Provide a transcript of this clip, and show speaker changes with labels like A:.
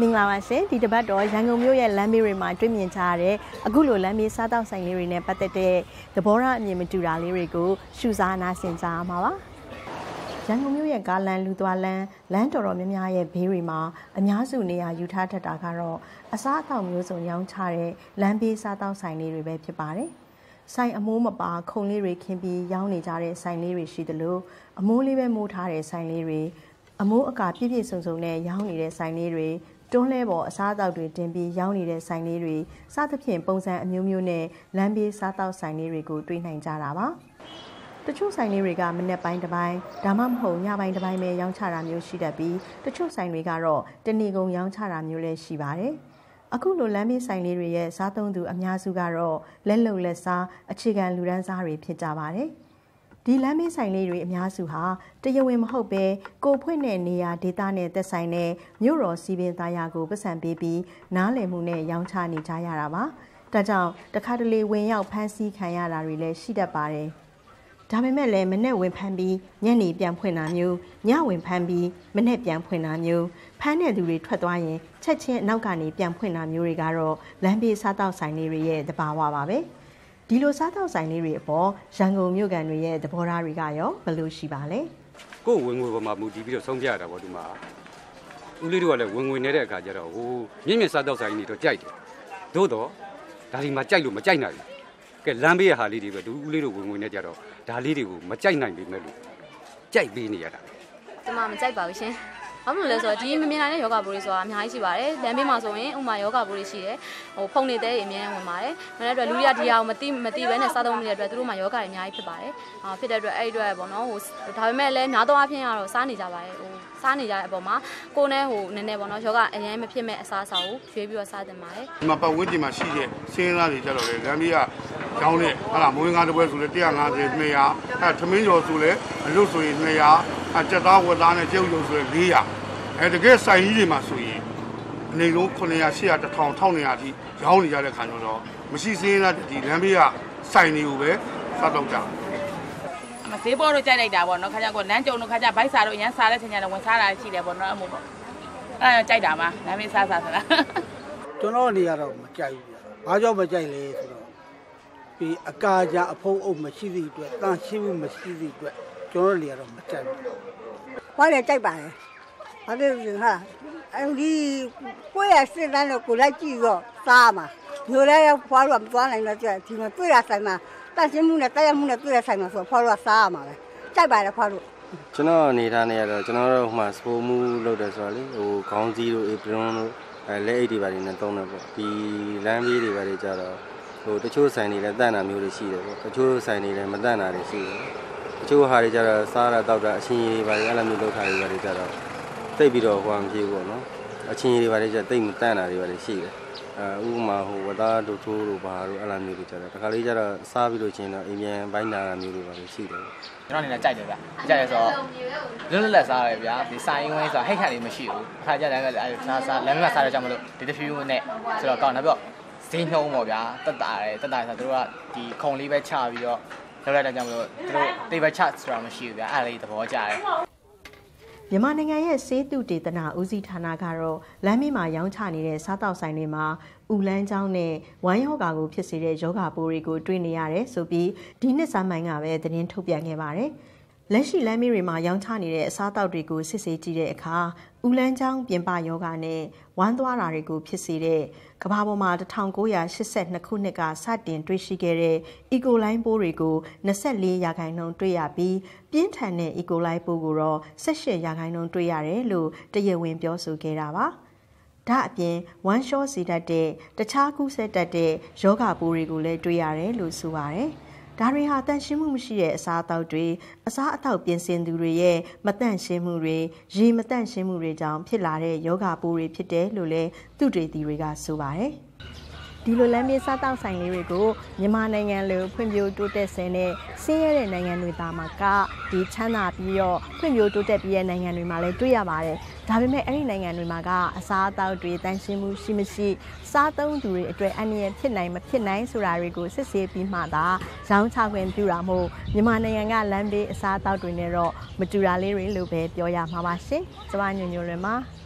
A: မင်္ဂလာပါရှင်ဒီတစ်ပတ်တော့ရန်ကုန်မြို့ရဲ့လမ်းဘေးတွေမှာတွေ့မြင်ကြရတဲ့အခုလိုလမ်းဘေးစားတောက်ဆိုင်လေးတွေနဲ့ပတ်သက်တဲ့သဘောထားအမြင်မတူတာလေးတွေကိုရှုစားနားဆင်ကြရမှာပါရန်ကုန်မြို့ရဲ့ကားလမ်းလူသွားလမ်းတော်တော်များများရဲ့ဘေးတွေမှာအများစုနေရာယူထားတတ်တာကတော့အစားအသောက်မျိုးစုံရောင်းချတဲ့လမ်းဘေးစားတောက်ဆိုင်လေးတွေပဲဖြစ်ပါတယ်ဆိုင်အမိုးမပါခုံလေးတွေခင်းပြီးရောင်းနေကြတဲ့ဆိုင်လေးတွေရှိသလိုအမိုးလေးပဲမိုးထားတဲ့ဆိုင်လေးတွေအမိုးအကာပြည့်ပြည့်စုံစုံနဲ့ရောင်းနေတဲ့ဆိုင်လေးတွေတွန်းလဲပေါ်အစားအသောက်တွေတင်ပြီးရောင်းနေတဲ့ဆိုင်လေးတွေစသဖြင့်ပုံစံအမျိုးမျိုးနဲ့လမ်းဘေးစားသောက်ဆိုင်လေးတွေကိုတွေ့နိုင်ကြတာပါတချို့ဆိုင်လေးတွေကမနေ့ပိုင်းတစ်ပိုင်းဒါမှမဟုတ်ညပိုင်းတစ်ပိုင်းပဲရောင်းချတာမျိုးရှိတတ်ပြီးတချို့ဆိုင်တွေကတော့တနေ့ကုန်ရောင်းချတာမျိုးလည်းရှိပါတယ်အခုလိုလမ်းဘေးဆိုင်လေးတွေရဲ့စားသုံးသူအများစုကတော့လက်လုံလက်စားအခြေခံလူဒန်းစားတွေဖြစ်ကြပါတယ်ဒီလမ်းမေးဆိုင်လေးတွေအများစုဟာတရားဝင်မဟုတ်ပဲကိုဖွင့်တဲ့နေရာဒေသနဲ့သက်ဆိုင်တဲ့မြို့တော်စီပင်သားယာကိုပတ်စံပေးပြီးနားလည်မှုနဲ့ရောင်းချနေကြရတာပါ။ဒါကြောင့်တခါတလေဝင်ရောက်ဖမ်းဆီးခံရတာတွေလည်းရှိတတ်ပါတယ်။ဒါပေမဲ့လည်းမနေ့ဝင်ဖမ်းပြီးညနေပြန်ဖွင့်တာမျိုးညဝင်ဖမ်းပြီးမနေ့ပြန်ဖွင့်တာမျိုးဖမ်းတဲ့သူတွေထွက်သွားရင်ချက်ချင်းအနောက်ကနေပြန်ဖွင့်တာမျိုးတွေကတော့လမ်းဘေးစားတောက်ဆိုင်လေးတွေရဲ့သဘာဝပါပဲ။ဒီလိုစားတောက်ဆိုင်လေးတွေအပေါ်ရန်ကုန်မြို့ကန်တွေရဲ့သဘောထားတွေကရောဘယ်လိုရှိပါလဲ
B: ကိုယ်ဝင်ငွေပေါ်မှာမူတည်ပြီးတော့ဆုံးဖြတ်ရတာပေါ့ဒီမှာဦးလေးတို့ကလည်းဝင်ငွေနေတဲ့အခါကျတော့ဟိုမြင့်မြင့်စားတောက်ဆိုင်တွေတော့ကြိုက်တယ်သို့တော့ဒါဒီမှာကြိုက်လို့မကြိုက်နိုင်ဘူးကဲလမ်းဘေးရဟာလေးတွေပဲသူဦးလေးတို့ဝင်ငွေနဲ့ကြတော့ဒါလေးတွေကိုမကြိုက်နိုင်ပေမဲ့လို့ကြိုက်ပေးနေရတာ
C: ကျွန်မမကြိုက်ပါဘူးရှင်ဘာလို့လဲဆိုတော့ဒီမမြင်နိုင်တဲ့ယောဂပိုးတွေဆိုတာအများကြီးရှိပါတယ်လမ်းဘေးမှာဆိုရင်ဥမာယောဂပိုးတွေရှိတယ်ဟိုဖုန်နေတဲ့တွေအများကြီးဝင်ပါတယ်ဒါနဲ့အတွက်လူတွေကဒီဟာကိုမသိဘဲနဲ့စားသုံးနေတဲ့အတွက်သူတို့မှာယောဂတွေအများကြီးဖြစ်ပါတယ်ဖြစ်တဲ့အတွက်အဲ့ဒီအတွက်ပေါ့နော်ဟိုဒါပေမဲ့လည်းနားတော့အဖြစ်ကတော့စားနေကြပါတယ်ဟိုစားနေကြတဲ့အပေါ်မှာကိုယ်နဲ့ဟိုနည်းနည်းပေါ့နော်ယောဂအရင်မဖြစ်မဲ့အစားအစာကိုရွေးပြီးတော့စားတင်ပါတယ်
D: ဒီမှာပတ်ဝန်းကျင်မှာရှိတဲ့စင်းသားတွေကြတော့လေလမ်းဘေးကကျောင်းနဲ့ဟာမွေးငါးတစ်ပွဲဆိုလဲ150 200အဲသမင်းကျော်ဆိုလဲအလွတ်ဆိုရင်200အဲကြက်သားဝက်သားနဲ့ကျုပ်ရုံဆိုလဲ400တကယ်ဆိုင်ကြီးတွေမှာဆိုရင်အနေလုံး900 800 1000 1200အထိရောင်းနေကြတဲ့ခါကျတော့မရှိစင်းသားဒီလမ်းဘေးကဆိုင်တွေကိုပဲစားတော့ကြ
E: မဈေးပေါ်တော့ကြိုက်လိုက်တာပေါ့နော်ခါကျတော့လမ်းကြုံတော့ခါကျဘိုက်စားတော့ရမ်းစားတဲ့ချိန်ကျတော့ဝင်စားတာရှိတယ်ပေါ့နော်အမို့ပေါ့အဲကြိုက်တာမှလမ်းဘေးစားဆိုတာ
F: ကျွန်တော်နေရတော့မကြိုက်ဘူးဘာကြောင့်မကြိုက်လဲဆိုတော့ဒီအကာကြအဖုံးအုပ်မရှိသည့်အတွက်တန်ရှင်းမှုမရှိသည့်အတွက်ကျွန်တော်နေရတော့မကြိုက်ဘူး
G: ဘာလဲကြိုက်ပါလဲဘာလို့လဲဟာအဲဒီကိုယ့်ရဲ့စိတ်ဓာတ်နဲ့ကိုယ်လိုက်ကြည့်တော့စားမှာမျိုးလဲဖွားလို့မသွားနိုင်တော့ကြဒီမှာတွေ့ရဆိုင်မှာတန့်ရှင်းမှုနဲ့တရားမှုနဲ့တွေ့ရဆိုင်မှာဆိုဖွားလို့စားရမှာပဲကြိုက်ပါလေဖွားလို့
H: ကျွန်တော်အနေထားနဲ့ရတော့ကျွန်တော်တို့ဟိုမှာစပိုမှုလုပ်တယ်ဆိုတော့လေဟိုခေါင်းစည်းတို့အေပရွန်တို့လက်အိတ်တွေပါနေသုံးတယ်ပေါ့ဒီလမ်းဘေးတွေပါတွေကြတော့ဟိုတချို့ဆိုင်တွေလည်းတန့်တာမျိုးတွေရှိတယ်ပေါ့တချို့ဆိုင်တွေလည်းမတန့်တာတွေရှိတယ်တချို့ဟာတွေကြတော့စားတာတောက်တာအချင်းကြီးပါတွေအဲ့လိုမျိုးလုပ်ထားတွေပါတွေကြတော့တိတ်ပြီးတော့ဟိုမဖြစ်ဘူးပေါ့နော်အချင်းကြီးတွေပါလေကျတိတ်မတန့်တာတွေပါလေရှိတယ်ဥပမာဟိုဝသားတို့ထိုးတို့ဘာတို့အဲ့လိုမျိုးတွေကျတော့တခါလေးကျတော့စားပြီးလို့ချင်းတော့အိမ်ပြန်ဘိုင်းနာတာမျိုးတွေပါလေရှိတယ်
I: ကျွန်တော်အနေနဲ့ကြိုက်တယ်ဗျကြိုက်ရဆိုတော့လွတ်လက်စားရဗျာဒီဆိုင်ဝင်းဆိုတာဟိတ်ခတ်လေးမရှိဘူးအခါကျတော့လည်းစားလမ်းမှာစားရကြမလို့ဒီတဖြူးနဲ့ဆိုတော့ကောင်းတယ်ပြီးတော့ဈေးနှုံးပေါ့ဗျာတက်တာဆိုတော့တို့ကဒီခုံလေးပဲချပြီးတော့လောက်လိုက်တာကြောင့်မလို့တို့တိတ်ပဲချဆိုတာမရှိဘူးဗျာအဲ့လေးသဘောကျတယ်
A: မြန်မာနိုင်ငံရဲ့စေတုတေသနာဦးစီးဌာနကတော့လမ်းမေးမှာရောင်းချနေတဲ့စားတောက်ဆိုင်တွေမှာဥလန်းချောင်းနဲ့ဝမ်းရောဂါကိုဖြစ်စေတဲ့ယောဂပိုးတွေကိုတွေ့နေရတယ်ဆိုပြီးဒီနှစ်စမိုင်းကပဲသတင်းထုတ်ပြန်ခဲ့ပါတယ်။လက်ရှိလမ်းမေးတွေမှာရောင်းချနေတဲ့အစားတောက်တွေကိုစစ်ဆေးကြည့်တဲ့အခါဥလန်းချောင်းပြင်ပယောဂနဲ့ဝမ်းသွားတာတွေကိုဖြစ်စေတဲ့ကမ္ဘာပေါ်မှာ1982ခုနှစ်ကစတင်တွေ့ရှိခဲ့တဲ့ E. coli ပိုးတွေကို24%တွေ့ရပြီးပြင်းထန်တဲ့ E. coli ပိုးကိုတော့18%တွေ့ရတယ်လို့တရားဝင်ပြောဆိုခဲ့တာပါ။ဒါအပြင်ဝမ်းလျှောစေတတ်တဲ့တခြားကူးစက်တတ်တဲ့ယောဂပိုးတွေကိုလည်းတွေ့ရတယ်လို့ဆိုပါတယ်။ဒါတွေဟာတန့်ရှင်းမှုမရှိတဲ့အစားအသောက်တွေအစားအသောက်ပြင်ဆင်သူတွေရဲ့မတန့်ရှင်းမှုတွေရေမတန့်ရှင်းမှုတွေကြောင့်ဖြစ်လာတဲ့ယောဂပိုးတွေဖြစ်တယ်လို့လည်းသုတေသီတွေကဆိုပါတယ်ဒီလိုလမ်းဘေးစားတောက်ဆိုင်လေးတွေကိုမြန်မာနိုင်ငံလိုဖွံ့ဖြိုးတိုးတက်ဆင်းတဲ့ဆင်းရဲတဲ့နိုင်ငံတွေသားမှာကဒီချမ်းသာပြီးတော့ဖွံ့ဖြိုးတိုးတက်ပြီးတဲ့နိုင်ငံတွေမှာလည်းတွေ့ရပါတယ်။ဒါပေမဲ့အဲ့ဒီနိုင်ငံတွေမှာကအစားအသောက်တွေတန်ရှင်းမှုရှိမရှိစားသုံးသူတွေအတွက်အန္တရာယ်ဖြစ်နိုင်မဖြစ်နိုင်ဆိုတာတွေကိုစစ်ဆေးပြီးမှသာရောင်းချခွင့်ပြုတာမို့မြန်မာနိုင်ငံကလမ်းဘေးအစားအသောက်တွေနဲ့တော့မတူတာလေးတွေလို့ပဲပြောရမှာပါရှင်။ကျမညွန့်ညွန့်လွင်ပါ